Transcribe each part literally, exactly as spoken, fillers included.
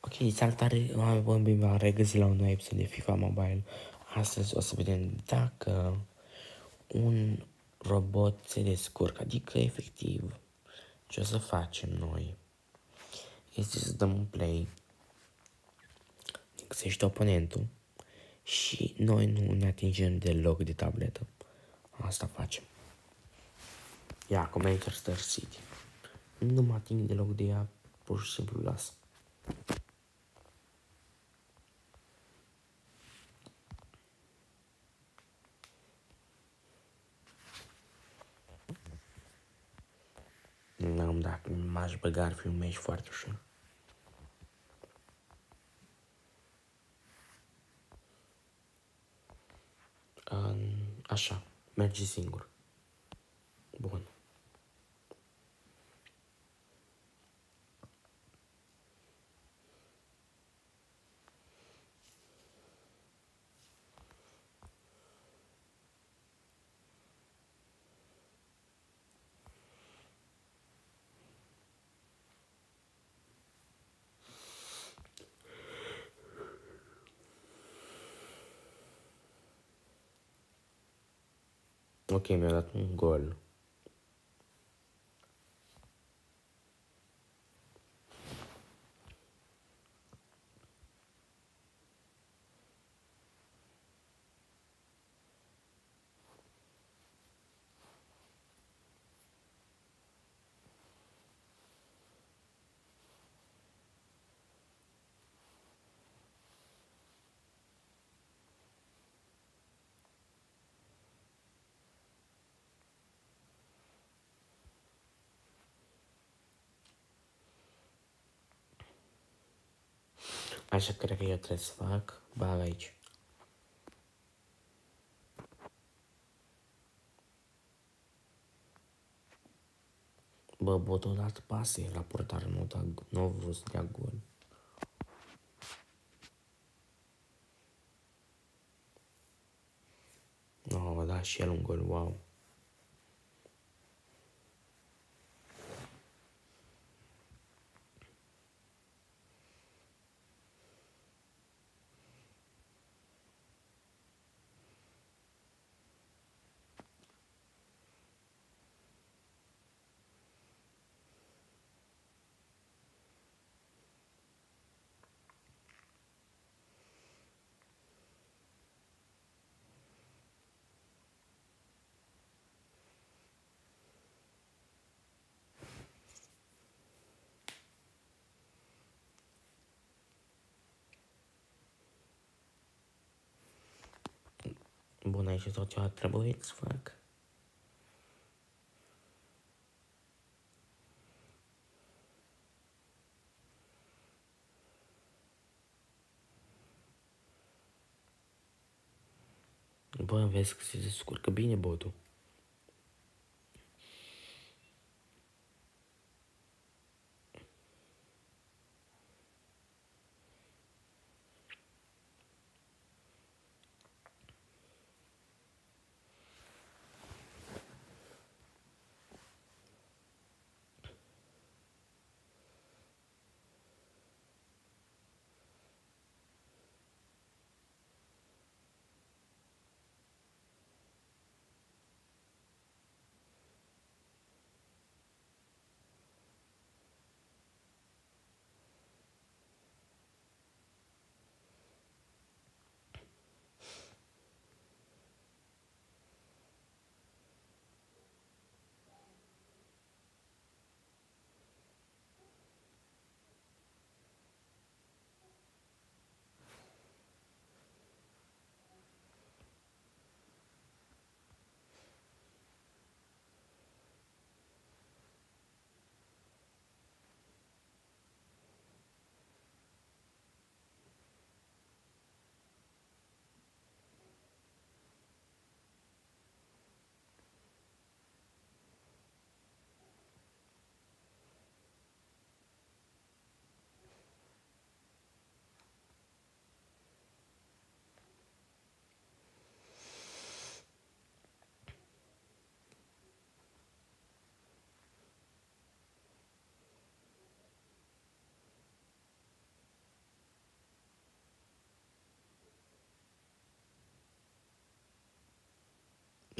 Ok, salutare, oameni buni, bine v-am regăsit la un nou episod de FIFA Mobile. Astăzi o să vedem dacă un robot se descurcă, adică efectiv ce o să facem noi este să dăm un play, găsește oponentul și noi nu ne atingem deloc de tabletă. Asta facem. Ia, cu Manchester City. Nu mă ating deloc de ea, pur și simplu las. Nu, dacă m-aș băga ar fi un meci foarte ușor. Așa, merge singur. Bun. Ok, mi-a dat un gol. Așa cred că eu trebuie să fac. Bag aici. Bă, botul a dat pase la portar, nu a nu a vrut să dea gol. Nu, a dat și el un gol, wow. Bun, aici tot ce a trebuit să fac. Bă, vezi că se descurcă bine botul.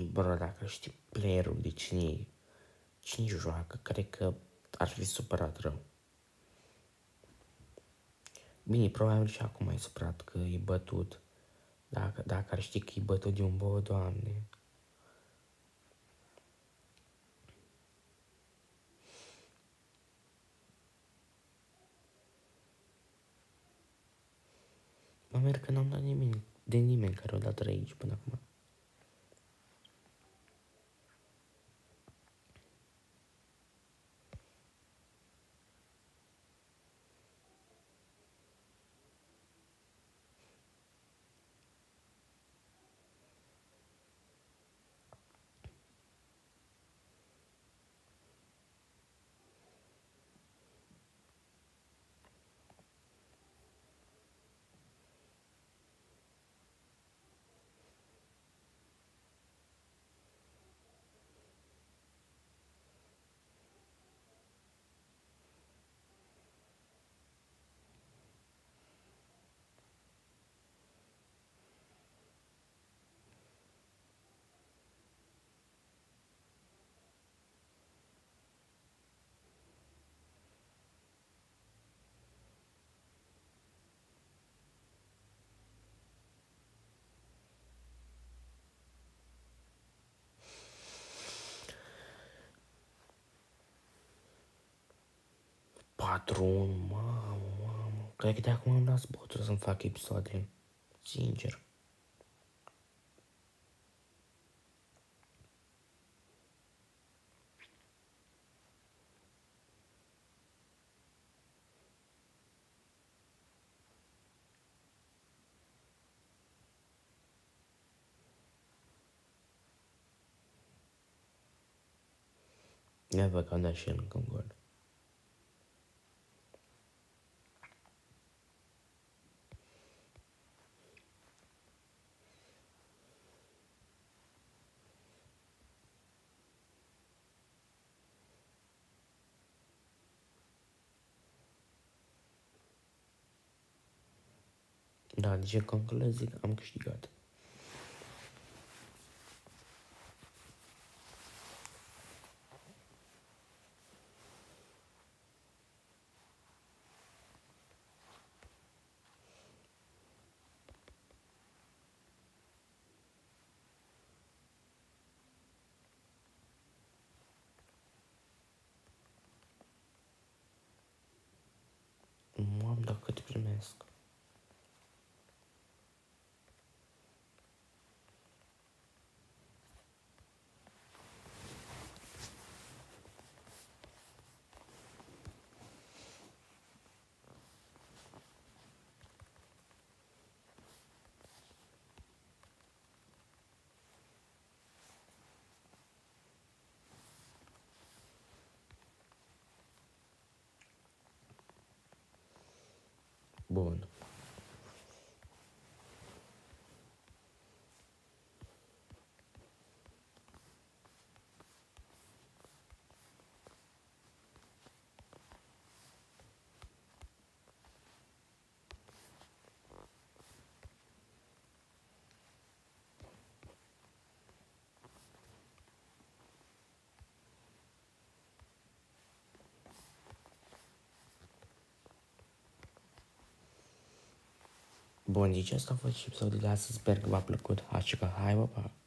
Bro, dacă știi playerul de cine, cine joacă, cred că ar fi supărat rău. Bine, probabil și acum e supărat că e bătut. Dacă, dacă ar ști că e bătut de un bou, Doamne. Mă merg că n-am dat nimeni, de nimeni care o dat aici până acum. patru unu, mamă, mamă. Cred că de acum am las botul să-mi fac episoade. Sincer. Ia văd că am dat și el încă un gol. Da, de ce că încă le zic, am câștigat. Nu am dat cât primesc. Bun. Bun, deci asta a fost și episodul de astăzi. Sper că v-a plăcut. Așa că hai, pa, pa!